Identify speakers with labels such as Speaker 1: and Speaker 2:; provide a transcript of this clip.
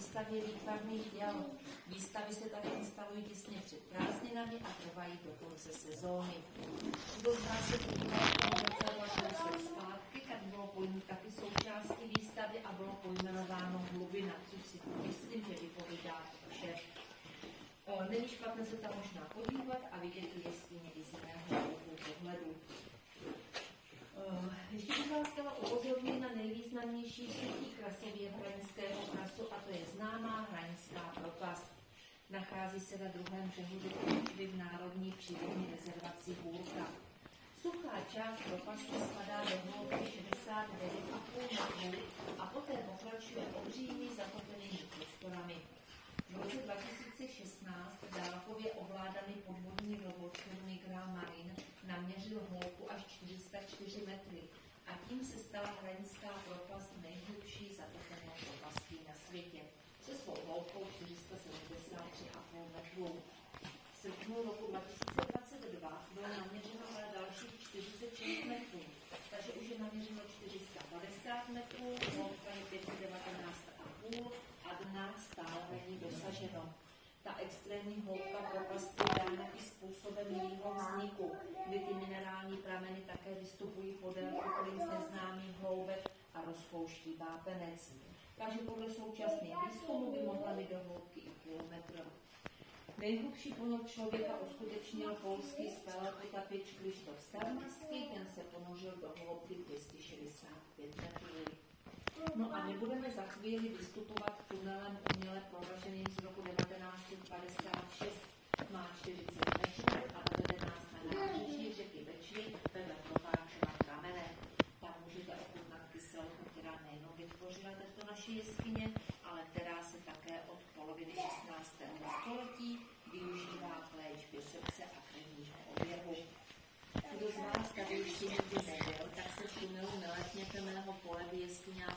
Speaker 1: výstavě výtvarných děl. Výstavy se tady instalují těsně před prázdninami a trvají do konce sezóny. Kdo z vás se podíval docela 20 let zpátky, tak bylo taky součástí výstavy a bylo pojmenováno Hlubina, což si myslím, že vypovídá vše. Není špatné se tam možná podívat a vidět tu jeskyně i z jiného pohledu. Ještě bych vás chtěla upozornit na nejvýznamnější sítí krasově hraňského krasu, a to je známá Hraňská propast. Nachází se na druhém břehu řeky v Národní přírodní rezervaci Hůrka. Suchá část propasti spadá do hloubky 69,5 metrů a poté pokračuje obřími zatopenými prostorami. V roce 2016 dálkově ovládaný podvodní robot firmy Grand Marine naměřil hloubku až 404 metry a tím se stala Hraňská propast nejhlubší zatopenou propastí na světě se svou hloubkou 473,5 metrů. V srpnu roku 2022 bylo naměřeno ale dalších 46 metrů, takže už je naměřeno 450 metrů, hloubka je 519,5 a dna stále není dosaženo. Ta extrémní hloubka propasti je dána i způsobem jejího vzniku, kdy ty minerální prameny také vystupují podél okolí z neznámých hloubek a rozpouští vápenec. Takže podle současných výzkumů by mohla být do hloubky i kilometr. Nejhlubší ponos člověka uskutečnil polský spelepotapič Krzysztof Starmazský, ten se ponořil do hloubky 265 metrů. No a nebudeme za chvíli vystupovat tunelem uměle proraženým z roku 1956. Má 40 metrů a vede nás na nábřeží řeky Bečvy vedle Propáčova kamene. Tam můžete ochutnat kyselku, která nejenom vytvořila této naší jeskyně, ale která se také od poloviny 16. století využívá k léčbě srdce a krevního oběhu. Kdo z vás tady už si nikdy nebyl, tak se v tunelu Neletněte mého pole v jeskyňách